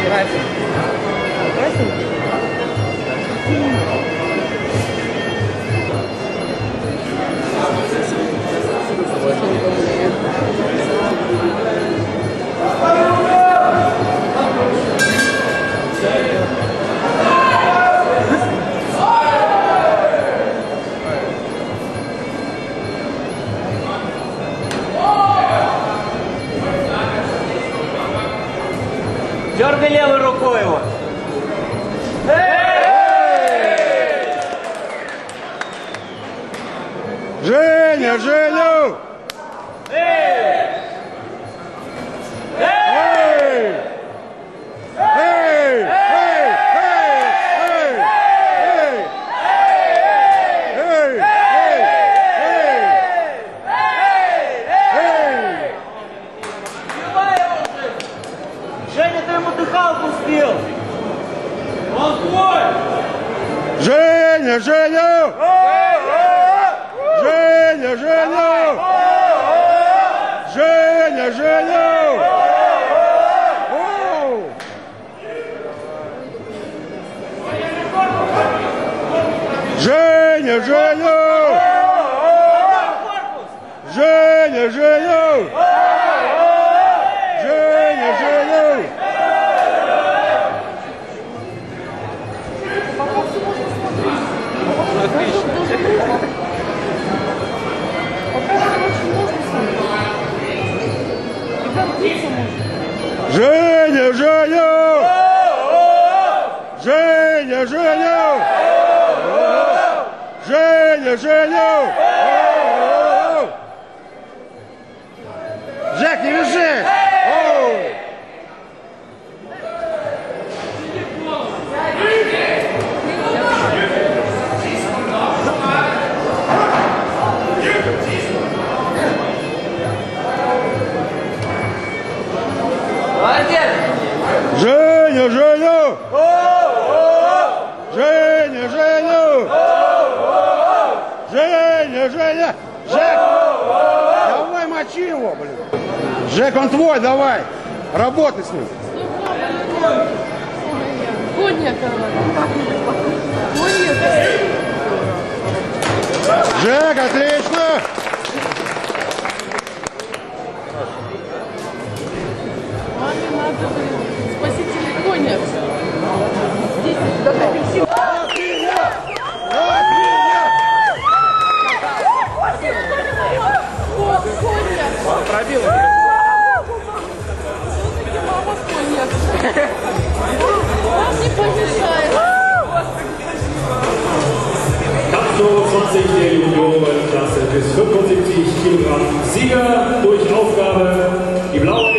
Красен. Красен? Дергай левой рукой его. Женя, Женю! Женя, ты ему дыхалку сбил. Он твой. Женя, Женю! Женя, Женю! Женя, Женю! Женя, Женю! Женя, Женю! Женя, Женю! Женя, Женю! Женя, Женю! Женя, Женю! Жек, не вяжи! Женя, Женю! Женя, Женю! Женя, Женя! Жек! Давай мочи его, блин! Жек, он твой, давай! Работай с ним! Жек, отлично! Маме надо, спасители коня. Здесь Пробил. все-таки мама коня. Вам не помешает. Kampf 20 der Juniorenklasse bis 75 Kilogramm. Sieger durch Aufgabe, die blaue